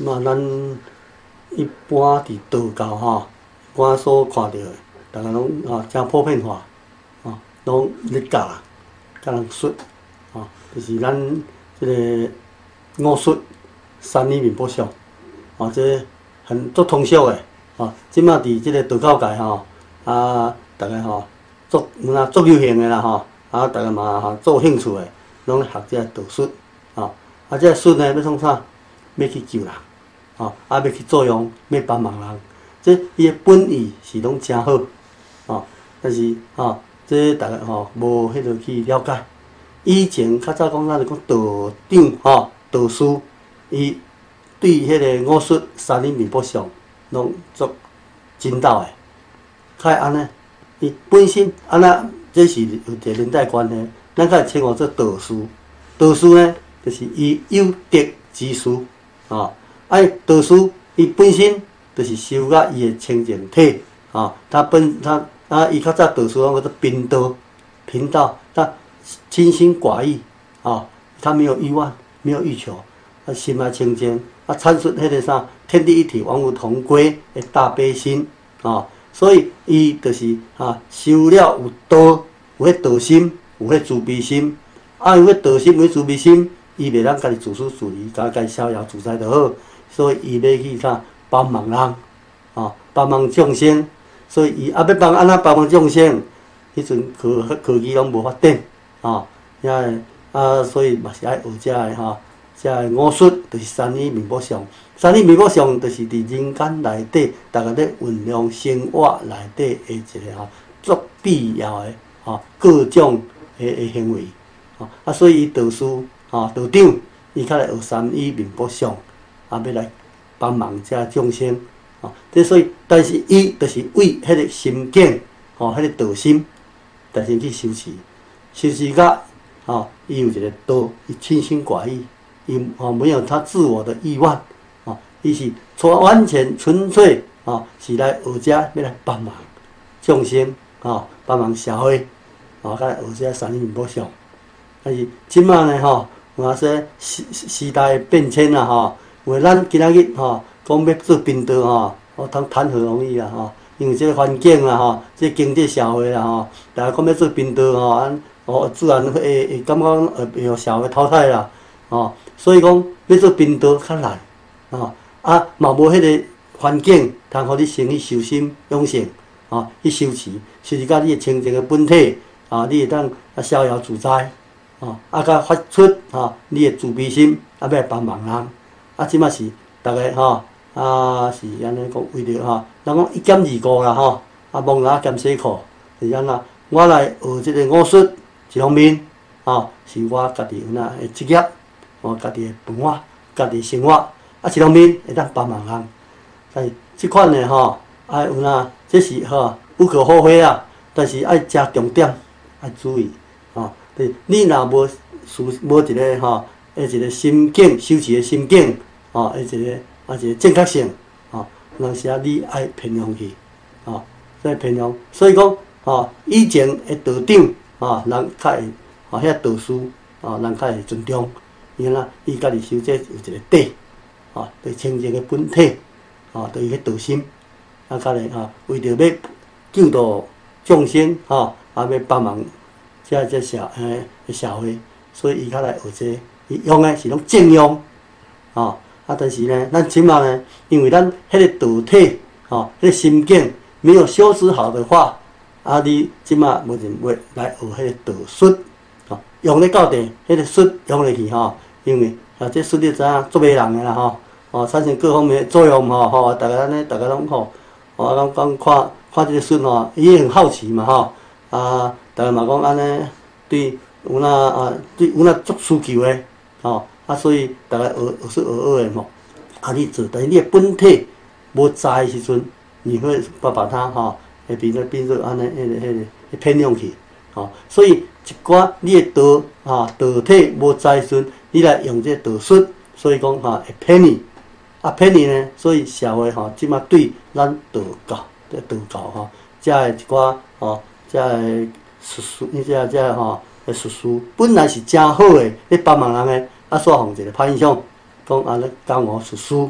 咱一般伫道教吼，一般所看到的，大家拢真普遍化，拢咧教啦，教人术，就是咱即个五术、三里面不详，这很足通俗的，即马伫即个道教界大家足流行的啦，大家嘛做兴趣的，拢咧学即个道术，即个术呢要创啥？要去救人，要去作用，要帮忙人，这伊的本意是拢真好，但是这大家无迄落去了解。以前较早讲咱就讲道长道师，伊对迄个五术、三里面不详，拢足真道的。较会安尼，伊本身安那，这是有一个连带关系。咱较会称呼做道师。道师呢，就是伊有德之师。道师伊本身就是修甲伊的清净体，伊较早道师拢叫做贫道，他清心寡欲，他没有欲望，没有欲求，心也清净，阐述迄个啥天地一体、万物同归的大悲心，所以伊就是修了有道，有迄道心，有迄慈悲心，有迄道心，有迄慈悲心。伊袂当家己自私自利，家己逍遥自在就好。所以伊要去帮忙人，帮忙众生。所以伊要帮安怎帮忙众生？迄阵科技拢无发展，所以嘛是爱学遮个五术，就是三里面不详。三里面不详，就是伫人间内底，大家咧运用生活内底的一个足必要的各种的行为，所以伊道师。道长，伊较来学三里面不详，要来帮忙遮众生，所以，但是伊就是为迄个心境，迄个道心，但是去修持甲，伊有一个道，伊清心寡欲，伊没有他自我的欲望，伊是完全纯粹，是来学遮要来帮忙众生，帮忙社会，甲来学遮三里面不详，但是即马呢，说时代变迁啦，因为咱今仔日讲要做贫道谈何容易啊，因为这个环境啦，这个经济社会啦，大家讲要做贫道自然会感觉会互社会淘汰啦，所以讲要做贫道较难，嘛无迄个环境，通互你先去修心养性，去修持甲你的清净的本体，你会当逍遥自在。甲发出你的慈悲心，要来帮忙人。即马是大家是安尼讲，为着人讲一兼二顾啦忙人兼洗裤，是安那。我来学即个武术，一方面是我家己有的职业，我家己的饭碗，家己生活。一方面会当帮忙人。但是即款的爱有这是无可厚非啊，但是爱加重点，爱注意你若无一个一个心境修持的心境，一个正确性，有时你爱偏向去，所以偏向，所以讲以前的道长人较会遐道师人较会尊重，因为伊家己修这有一个底，对清净的本体，对伊迄道心，较来为着要救度众生，要帮忙。这社会，所以伊较来学这，伊用的是拢正用，但是呢，咱即马呢，因为咱迄个道体，迄个心境没有修持好的话，你即马无认为来学迄个道术，用咧到底，迄个术用落去因为这术你知影做袂人的啦产生各方面的作用大家拢看这个术伊也很好奇嘛大家嘛讲安尼，对有那足需求的，所以大家学的你做，但是你的本体无在的时阵，你会把它会变做安尼迄个偏向去，所以一寡你的道体无在的时阵，你来用这道术，所以讲会骗你，骗你呢，所以社会即马对咱道教遮一寡遮个。术士，术士本来是真好诶，咧帮忙人诶，煞互一个歹影响，讲咧教我术士，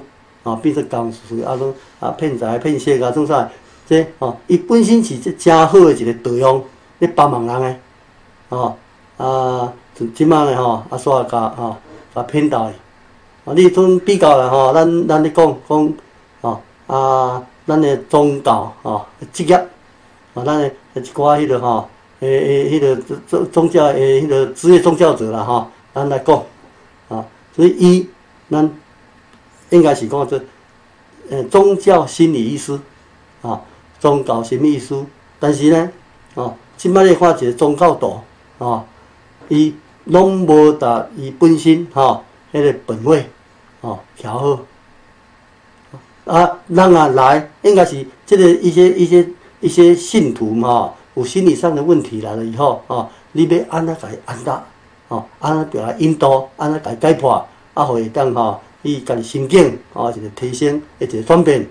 变做工事骗财骗色创啥？这伊本身是真好诶一个道样，咧帮忙人诶，即摆咧煞甲骗到伊。你总比较啦咱咧讲咱诶宗教职业，咱诶一寡迄个迄个宗教诶迄个职业宗教者啦咱来讲所以咱应该是讲做宗教心理医师宗教心理医师，但是呢即摆咧看一个宗教徒伊拢无达伊本身迄个本位调好。人来应该是这个一些信徒有心理上的问题来了以后你要安怎甲伊安搭安怎着来引导，安怎甲伊解破互伊当伊家己心境一个提升，一个转变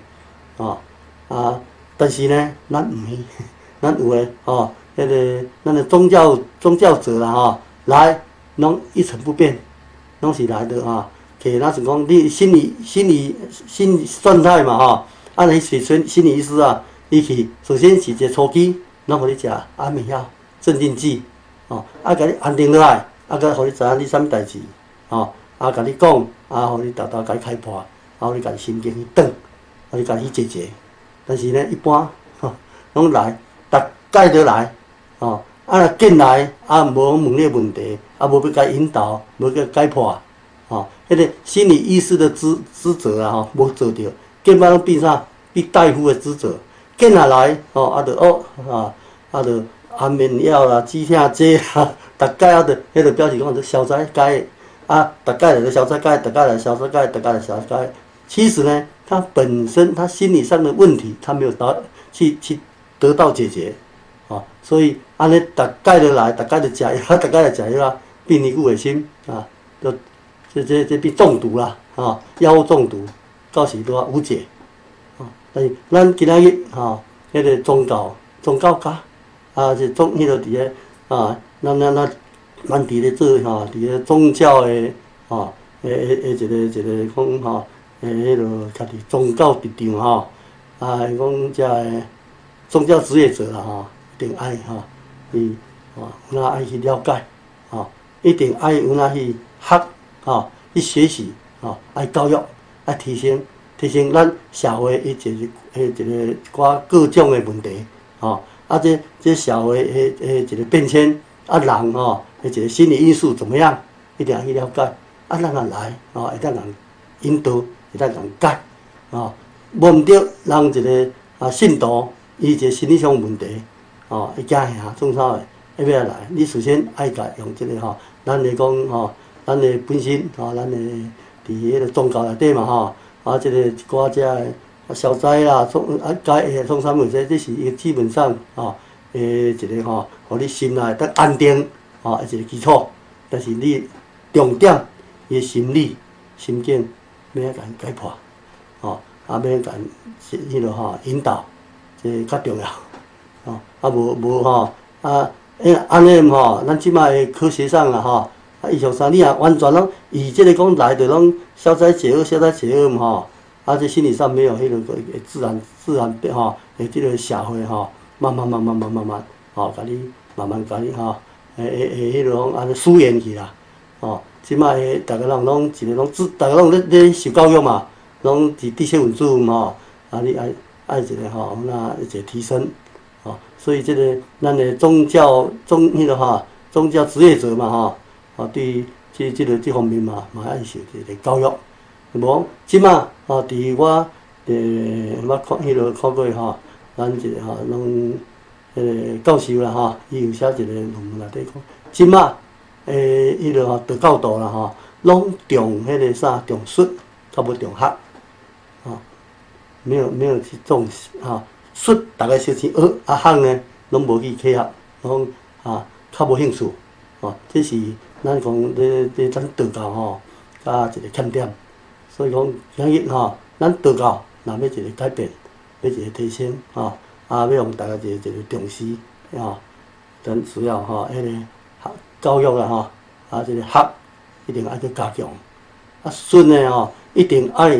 但是呢，咱毋是，咱有诶迄个咱诶宗教者啦来拢一成不变，拢是来的摕咱是讲你心理状态嘛尼是心理医师伊去首先是一个初期，拢互你食安眠药、镇定剂甲你安定落来，甲互你知影你啥物代志甲你讲互你豆甲你开破，互你家己心境去转，互你家己去解决。但是呢，一般拢来，逐届都来若进来无问你问题，无要甲伊引导，无甲伊解破迄个心理医师的职责无做着，根本拢变啥？变大夫的职责。见来就安眠药啦、止痛剂啦，逐届迄个表示讲做消灾解逐届来消灾解，逐届来消灾解，逐届来消灾解。其实呢，他本身他心理上的问题，他没有去得到解决所以安尼逐届就来，逐届就食药，逐届来食药变尼久的心就这变中毒啦药物中毒，到时都无解但是咱今仔日迄个宗教家是迄个伫咧咱伫咧做伫咧宗教的一个讲迄个家己宗教立场讲遮个宗教职业者啦一定爱伊有哪爱去了解一定爱有哪去学去学习爱教育，爱提升咱社会一个各种的问题这社会一个变迁人一个心理因素怎么样，一定要去了解咱来会当人引导，会当人解无毋对，人一个信徒伊一个心理上问题会惊吓创啥的要来，你首先爱甲用这个咱来讲咱的本身咱的伫迄个宗教内底嘛这个一寡遮个消灾啦解创啥物事，这是伊基本上一个互你心内得安定一个基础。但是你重点伊的心理心境要甲伊解破要甲伊迄个引导，这较重要无安尼咱即摆的科学上医学上你若完全拢以这个讲来就拢消灾解厄嘛这心理上没有迄个自然这个社会慢慢甲你慢慢甲你迄个讲安尼疏远去啦即摆逐个人拢一个拢逐个拢咧受教育嘛，拢是知识分子嘛你爱一个那一个提升所以这个咱的宗教职业者嘛对这方面嘛爱受一个教育。无即摆伫我看迄个看过咱一个拢教授啦伊有写一个论文内底讲，即摆迄个道教徒啦拢重迄个啥重术，较无重学没有去重视术，逐个小钱学学呢拢无去契合，拢较无兴趣这是咱讲咱道教甲一个欠点。所以讲今日咱道教若要一个改变，要一个提升要让大家一个重视咱需要迄个教育啦这个学一定爱去加强术呢一定爱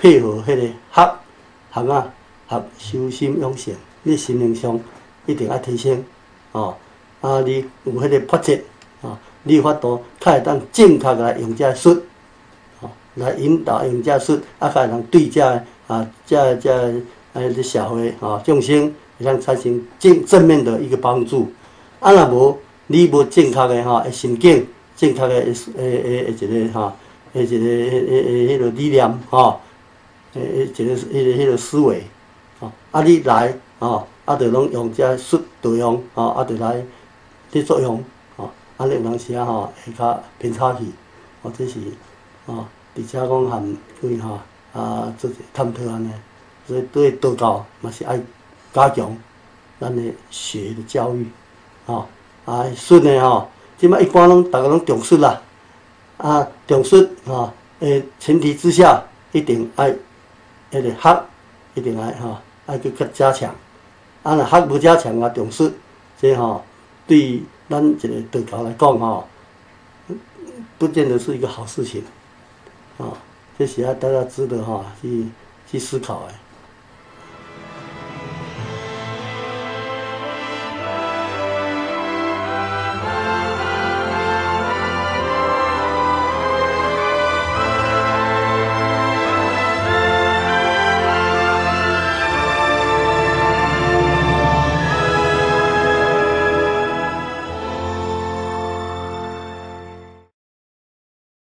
配合迄个学啊修心养性，你心灵上一定要提升哦。你有迄个法则你有法度较会当正确来用这术来引导用这术，较会当对这社会众生会当产生正面的一个帮助。若无你无正确的心境，正确的一个迄个理念迄个思维你来就拢用这术道用就来伫作用你有当时会较偏差去这是而且讲含对做者探讨安尼，所以对道教嘛是爱加强咱的学的教育术呢即摆一般逐个拢重术啦重术前提之下一定爱迄个学，一定爱去加强若学无加强重术，这对咱一个道教来讲不见得是一个好事情这是大家值得去思考的。